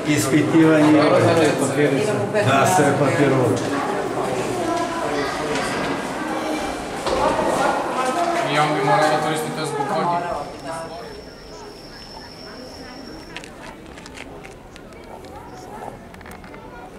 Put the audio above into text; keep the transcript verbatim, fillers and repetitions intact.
ispitivanje, da sve papiru. I on bi morao da koristite zbog kodnje.